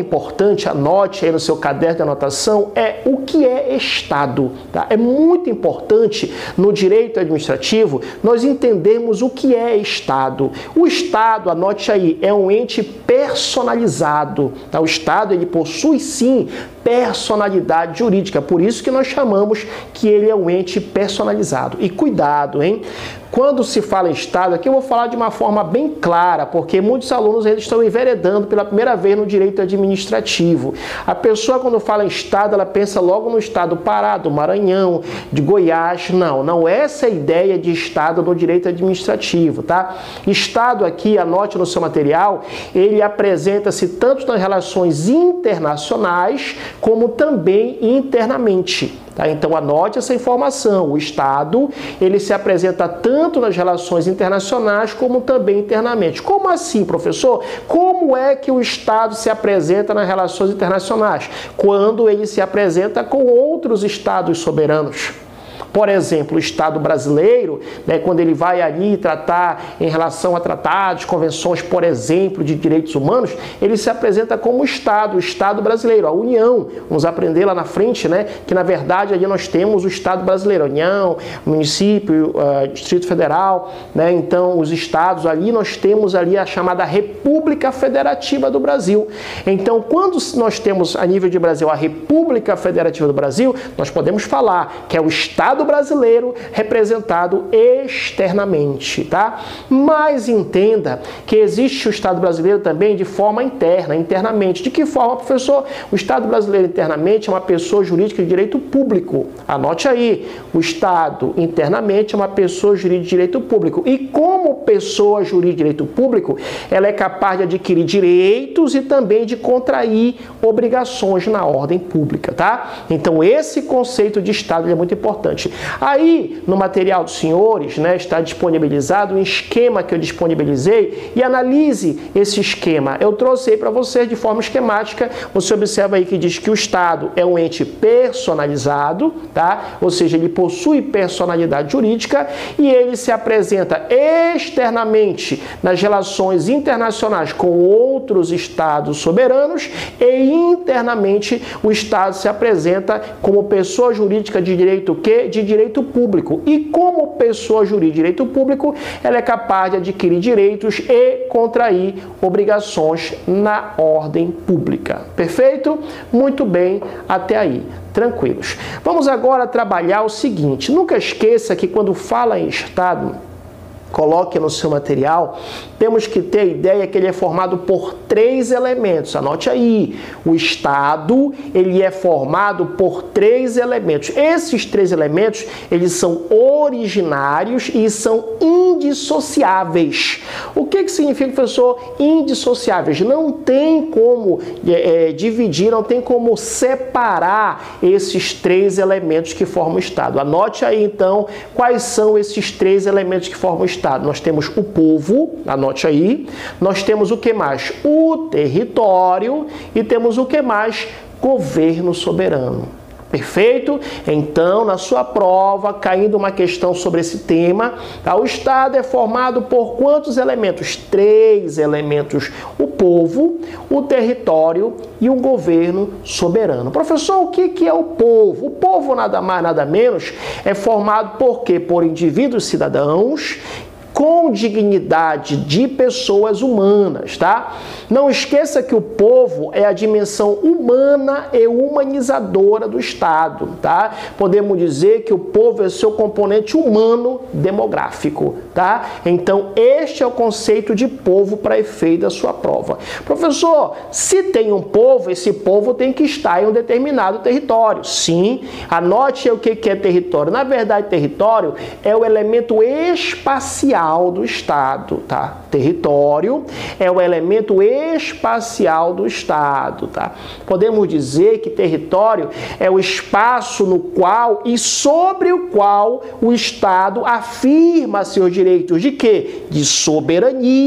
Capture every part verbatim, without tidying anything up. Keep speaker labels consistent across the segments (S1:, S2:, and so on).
S1: importante, anote aí no seu caderno de anotação, é o que é Estado. Tá? É muito importante no direito administrativo nós entendermos o que é Estado. O Estado, anote aí, é um ente personalizado. Tá? O Estado, ele possui sim personalidade jurídica, por isso que nós chamamos que ele é um ente personalizado. E cuidado, hein? Quando se fala em Estado, aqui eu vou falar de uma forma bem clara, porque muitos alunos eles estão enveredando pela primeira vez no direito administrativo. A pessoa, quando fala em Estado, ela pensa logo no Estado do Pará, do Maranhão, de Goiás. Não, não é essa a ideia de Estado no direito administrativo, tá? Estado aqui, anote no seu material, ele apresenta-se tanto nas relações internacionais, como também internamente. Tá? Então anote essa informação. O Estado ele se apresenta tanto nas relações internacionais como também internamente. Como assim, professor? Como é que o Estado se apresenta nas relações internacionais? Quando ele se apresenta com outros Estados soberanos. Por exemplo, o Estado brasileiro, né, quando ele vai ali tratar em relação a tratados, convenções, por exemplo, de direitos humanos, ele se apresenta como Estado, o Estado brasileiro, a União. Vamos aprender lá na frente, né, que na verdade ali nós temos o Estado brasileiro, a União, o município, o Distrito Federal, né, então os estados ali, nós temos ali a chamada República Federativa do Brasil. Então, quando nós temos a nível de Brasil a República Federativa do Brasil, nós podemos falar que é o Estado brasileiro representado externamente, tá? Mas entenda que existe o Estado brasileiro também de forma interna, internamente. De que forma, professor? O Estado brasileiro internamente é uma pessoa jurídica de direito público. Anote aí, o Estado internamente é uma pessoa jurídica de direito público. E como pessoa jurídica de direito público, ela é capaz de adquirir direitos e também de contrair obrigações na ordem pública, tá? Então esse conceito de Estado é muito importante. Aí, no material dos senhores, né, está disponibilizado um esquema que eu disponibilizei e analise esse esquema. Eu trouxe aí para vocês de forma esquemática. Você observa aí que diz que o Estado é um ente personalizado, tá? Ou seja, ele possui personalidade jurídica e ele se apresenta externamente nas relações internacionais com outros Estados soberanos e internamente o Estado se apresenta como pessoa jurídica de direito que de direito público. E como pessoa jurídica de direito público, ela é capaz de adquirir direitos e contrair obrigações na ordem pública. Perfeito? Muito bem, até aí. Tranquilos. Vamos agora trabalhar o seguinte. Nunca esqueça que quando fala em Estado, coloque no seu material, temos que ter a ideia que ele é formado por três elementos. Anote aí, o Estado, ele é formado por três elementos. Esses três elementos, eles são originários e são indissociáveis. O que que significa, professor, indissociáveis? Não tem como é, é, dividir, não tem como separar esses três elementos que formam o Estado. Anote aí, então, quais são esses três elementos que formam o Estado. Nós temos o povo, anote aí, nós temos o que mais? O território e temos o que mais? Governo soberano. Perfeito? Então, na sua prova, caindo uma questão sobre esse tema, tá? O Estado é formado por quantos elementos? Três elementos. O povo, o território e o governo soberano. Professor, o que que é o povo? O povo, nada mais, nada menos, é formado por quê? Por indivíduos cidadãos com dignidade de pessoas humanas, tá? Não esqueça que o povo é a dimensão humana e humanizadora do Estado, tá? Podemos dizer que o povo é seu componente humano demográfico, tá? Então, este é o conceito de povo para efeito da sua prova. Professor, se tem um povo, esse povo tem que estar em um determinado território. Sim, anote o que é território. Na verdade, território é o elemento espacial do Estado, tá? Território é o elemento espacial do Estado, tá? Podemos dizer que território é o espaço no qual e sobre o qual o Estado afirma seus direitos de quê? De soberania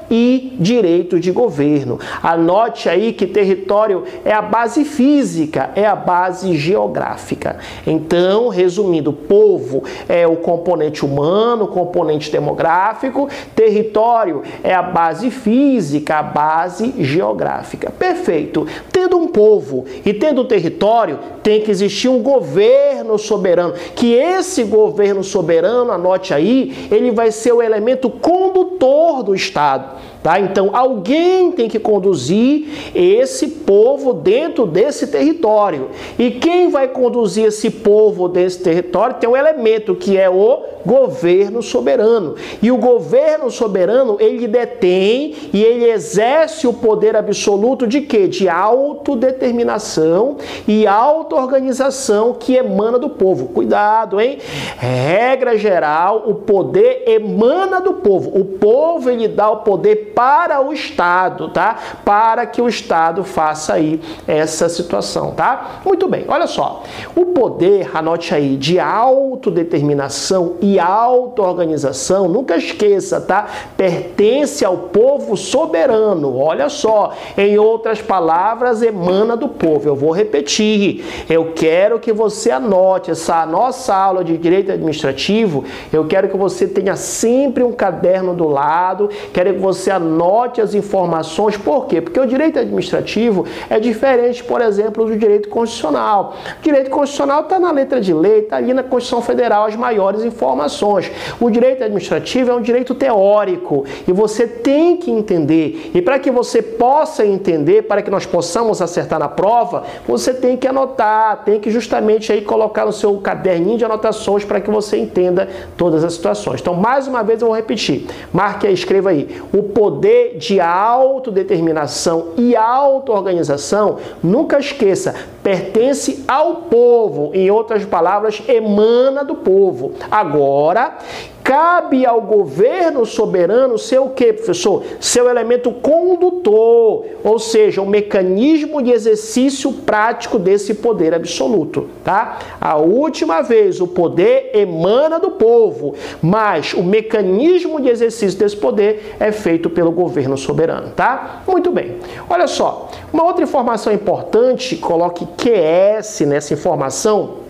S1: e direito de governo. Anote aí que território é a base física, é a base geográfica. Então, resumindo, povo é o componente humano, o componente demográfico, território é a base física, a base geográfica. Perfeito. Tendo um povo e tendo um território, tem que existir um governo soberano, que esse governo soberano, anote aí, ele vai ser o elemento condutor do Estado. Tá? Então, alguém tem que conduzir esse povo dentro desse território. E quem vai conduzir esse povo desse território tem um elemento que é o governo soberano. E o governo soberano, ele detém e ele exerce o poder absoluto de quê? De autodeterminação e auto-organização que emana do povo. Cuidado, hein? Regra geral, o poder emana do povo. O povo, ele dá o poder para o Estado, tá? Para que o Estado faça aí essa situação, tá? Muito bem, olha só. O poder, anote aí, de autodeterminação e auto-organização, nunca esqueça, tá? Pertence ao povo soberano. Olha só, em outras palavras, emana do povo. Eu vou repetir. Eu quero que você anote essa nossa aula de direito administrativo. Eu quero que você tenha sempre um caderno do lado. Quero que você anote as informações. Por quê? Porque o direito administrativo é diferente, por exemplo, do direito constitucional. O direito constitucional está na letra de lei, está ali na Constituição Federal as maiores informações. O direito administrativo é um direito teórico e você tem que entender. E para que você possa entender, para que nós possamos acertar na prova, você tem que anotar, tem que justamente aí colocar no seu caderninho de anotações para que você entenda todas as situações. Então, mais uma vez eu vou repetir. Marque aí, escreva aí. O poder de autodeterminação e auto-organização, nunca esqueça, pertence ao povo. Em outras palavras, emana do povo. Agora, cabe ao governo soberano ser o quê, professor? Seu elemento condutor, ou seja, o mecanismo de exercício prático desse poder absoluto, tá? A última vez, o poder emana do povo, mas o mecanismo de exercício desse poder é feito pelo governo soberano, tá? Muito bem. Olha só, uma outra informação importante, coloque Q S nessa informação,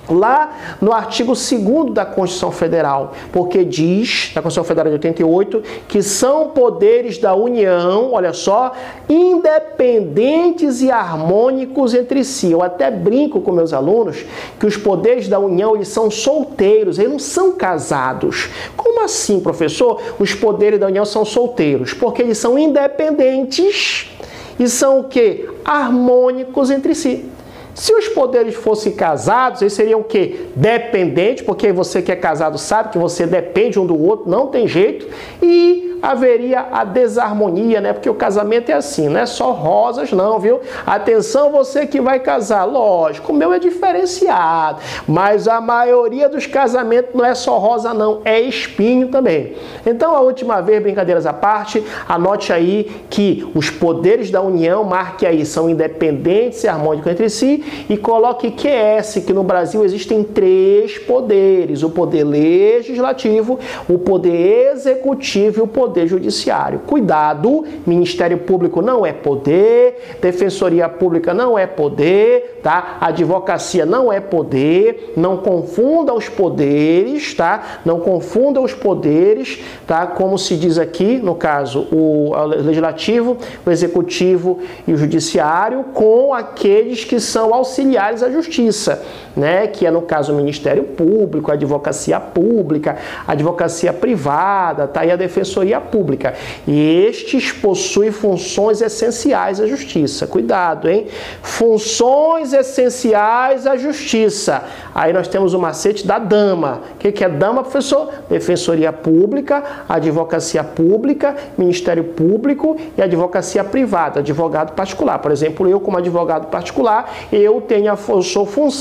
S1: lá no artigo segundo da Constituição Federal, porque diz, da Constituição Federal de oitenta e oito, que são poderes da União, olha só, independentes e harmônicos entre si. Eu até brinco com meus alunos que os poderes da União, eles são solteiros, eles não são casados. Como assim, professor? Os poderes da União são solteiros, porque eles são independentes e são o quê? Harmônicos entre si. Se os poderes fossem casados, eles seriam o quê? Dependentes, porque você que é casado sabe que você depende um do outro, não tem jeito, e haveria a desarmonia, né? Porque o casamento é assim, não é só rosas não, viu? Atenção você que vai casar, lógico, o meu é diferenciado, mas a maioria dos casamentos não é só rosa não, é espinho também. Então, a última vez, brincadeiras à parte, anote aí que os poderes da União, marque aí, são independentes e harmônicos entre si, e coloque Q S, que no Brasil existem três poderes: o poder legislativo, o poder executivo e o poder judiciário. Cuidado, Ministério Público não é poder, Defensoria Pública não é poder, tá? Advocacia não é poder, não confunda os poderes, tá? Não confunda os poderes, tá? Como se diz aqui, no caso, o legislativo, o executivo e o judiciário, com aqueles que são auxiliares à justiça, né? Que é no caso o Ministério Público, a Advocacia Pública, a Advocacia Privada, tá? E a Defensoria Pública. E estes possuem funções essenciais à justiça. Cuidado, hein? Funções essenciais à justiça. Aí nós temos o macete da dama. O que é dama, professor? Defensoria Pública, Advocacia Pública, Ministério Público e Advocacia Privada, advogado particular. Por exemplo, eu como advogado particular, eu tenho a eu sou função essencial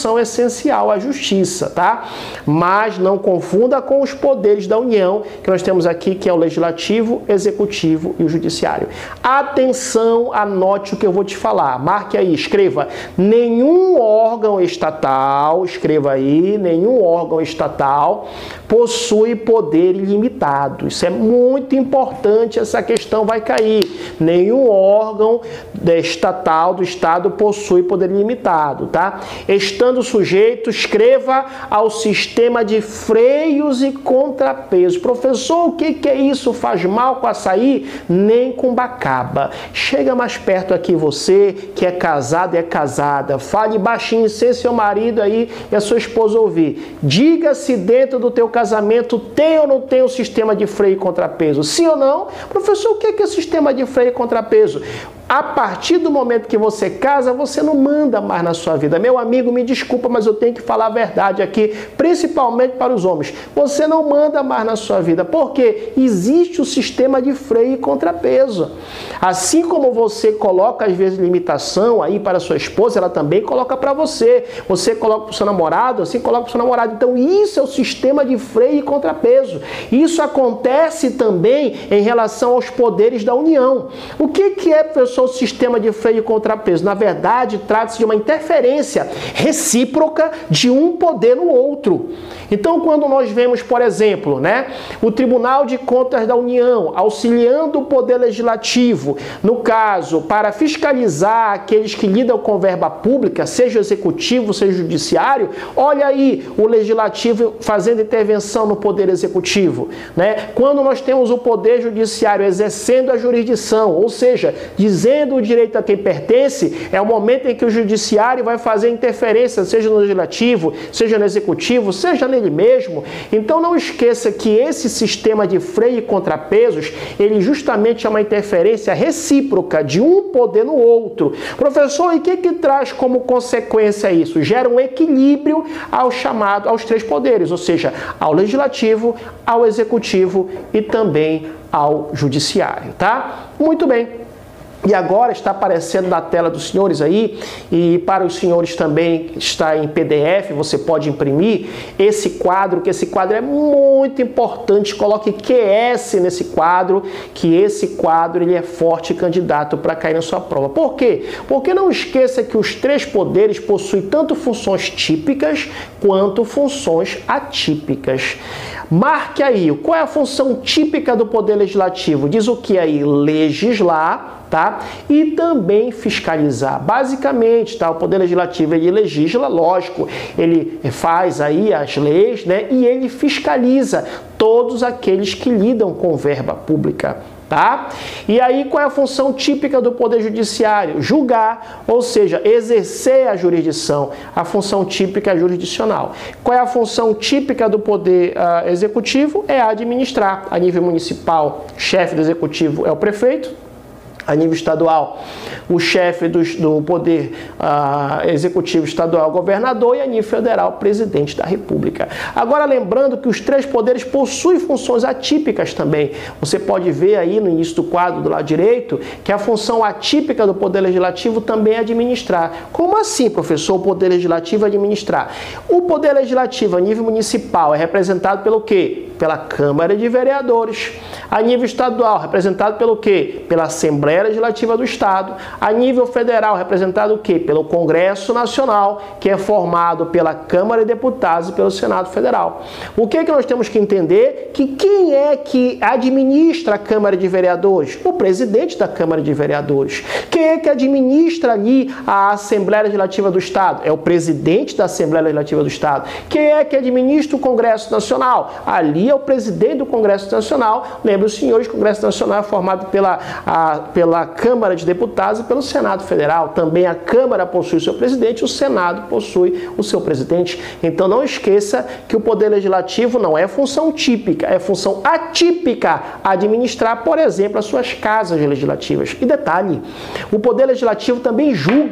S1: essencial à justiça, tá? Mas não confunda com os poderes da União, que nós temos aqui, que é o Legislativo, Executivo e o Judiciário. Atenção, anote o que eu vou te falar. Marque aí, escreva. Nenhum órgão estatal, escreva aí, nenhum órgão estatal possui poder ilimitado. Isso é muito importante, essa questão vai cair. Nenhum órgão estatal do Estado possui poder ilimitado, tá? Estando sujeito, escreva ao sistema de freios e contrapesos. Professor, o que, que é isso? Faz mal com açaí? Nem com bacaba. Chega mais perto aqui você, que é casado e é casada. Fale baixinho sem seu marido aí e a sua esposa ouvir. Diga se dentro do teu casamento tem ou não tem o sistema de freio e contrapeso. Sim ou não? Professor, o que é, que é sistema de freio e contrapeso? A partir do momento que você casa, você não manda mais na sua vida. Meu amigo, me desculpa, mas eu tenho que falar a verdade aqui, principalmente para os homens. Você não manda mais na sua vida, porque existe o sistema de freio e contrapeso. Assim como você coloca, às vezes, limitação aí para a sua esposa, ela também coloca para você. Você coloca para o seu namorado, assim coloca para o seu namorado. Então, isso é o sistema de freio e contrapeso. Isso acontece também em relação aos poderes da União. O que, que é, professor, o sistema de freio e contrapeso? Na verdade, trata-se de uma interferência recíproca de um poder no outro. Então, quando nós vemos, por exemplo, né, o Tribunal de Contas da União auxiliando o Poder Legislativo, no caso, para fiscalizar aqueles que lidam com verba pública, seja o Executivo, seja o Judiciário, olha aí o Legislativo fazendo intervenção no Poder Executivo, né? Quando nós temos o Poder Judiciário exercendo a jurisdição, ou seja, dizendo o direito a quem pertence, é o momento em que o Judiciário vai fazer interferência, seja no Legislativo, seja no Executivo, seja nele mesmo. Então não esqueça que esse sistema de freio e contrapesos, ele justamente é uma interferência recíproca de um poder no outro. Professor, e o que que traz como consequência isso? Gera um equilíbrio ao chamado, aos três poderes, ou seja, ao Legislativo, ao Executivo e também ao Judiciário, tá? Muito bem. E agora está aparecendo na tela dos senhores aí, e para os senhores também está em P D F, você pode imprimir esse quadro, que esse quadro é muito importante. Coloque Q S nesse quadro, que esse quadro ele é forte candidato para cair na sua prova. Por quê? Porque não esqueça que os três poderes possuem tanto funções típicas quanto funções atípicas. Marque aí, qual é a função típica do Poder Legislativo? Diz o que aí? Legislar, tá? E também fiscalizar. Basicamente, tá? O Poder Legislativo, ele legisla, lógico, ele faz aí as leis, né? E ele fiscaliza todos aqueles que lidam com verba pública. Tá? E aí, qual é a função típica do Poder Judiciário? Julgar, ou seja, exercer a jurisdição. A função típica é jurisdicional. Qual é a função típica do Poder uh, Executivo? É administrar. A nível municipal, chefe do Executivo é o prefeito. A nível estadual, o chefe do, do Poder uh, Executivo Estadual, governador, e a nível federal, presidente da República. Agora, lembrando que os três poderes possuem funções atípicas também. Você pode ver aí no início do quadro do lado direito que a função atípica do Poder Legislativo também é administrar. Como assim, professor, o Poder Legislativo é administrar? O Poder Legislativo a nível municipal é representado pelo quê? Pela Câmara de Vereadores. A nível estadual, representado pelo quê? Pela Assembleia Legislativa do Estado. A nível federal, representado o quê? Pelo Congresso Nacional, que é formado pela Câmara de Deputados e pelo Senado Federal. O que é que nós temos que entender? Que quem é que administra a Câmara de Vereadores? O presidente da Câmara de Vereadores. Quem é que administra ali a Assembleia Legislativa do Estado? É o presidente da Assembleia Legislativa do Estado. Quem é que administra o Congresso Nacional? Ali é o presidente do Congresso Nacional. Lembra os senhores, o Congresso Nacional é formado pela, a, pela Câmara de Deputados e pelo Senado Federal. Também a Câmara possui o seu presidente, o Senado possui o seu presidente. Então não esqueça que o Poder Legislativo não é função típica, é função atípica administrar, por exemplo, as suas casas legislativas. E detalhe, o Poder Legislativo também julga. Como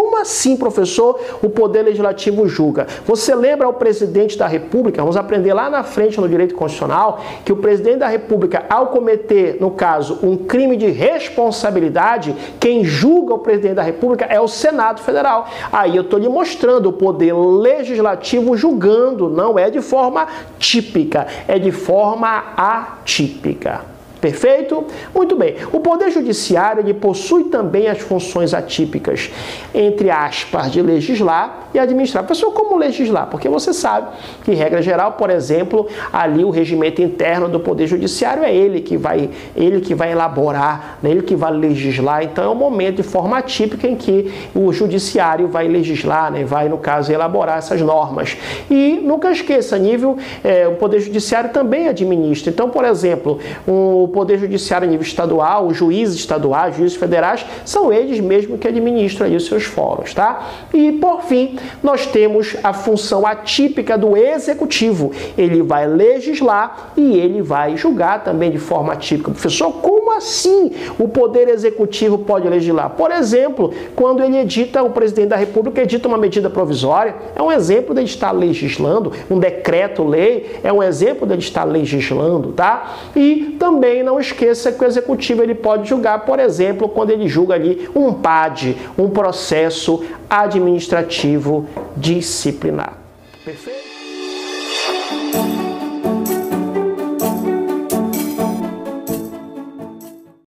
S1: como assim, professor, o Poder Legislativo julga? Você lembra o presidente da República, vamos aprender lá na frente no direito constitucional, que o presidente da República, ao cometer, no caso, um crime de responsabilidade, quem julga o presidente da República é o Senado Federal. Aí eu estou lhe mostrando o Poder Legislativo julgando, não é de forma típica, é de forma atípica. Perfeito? Muito bem. O Poder Judiciário ele possui também as funções atípicas, entre aspas, de legislar e administrar. Professor, como legislar? Porque você sabe que, regra geral, por exemplo, ali o regimento interno do Poder Judiciário é ele que vai, ele que vai elaborar, né? Ele que vai legislar. Então é um momento de forma atípica em que o Judiciário vai legislar, né? Vai, no caso, elaborar essas normas. E nunca esqueça, a nível, é, o Poder Judiciário também administra. Então, por exemplo, o O Poder Judiciário a nível estadual, os juízes estaduais, juízes federais, são eles mesmos que administram aí os seus fóruns, tá? E, por fim, nós temos a função atípica do Executivo. Ele vai legislar e ele vai julgar também de forma atípica. Professor, como assim o Poder Executivo pode legislar? Por exemplo, quando ele edita, o presidente da República edita uma medida provisória, é um exemplo de ele estar legislando, um decreto-lei é um exemplo de ele estar legislando, tá? E também não esqueça que o Executivo ele pode julgar, por exemplo, quando ele julga ali um P A D, um processo administrativo disciplinar. Perfeito?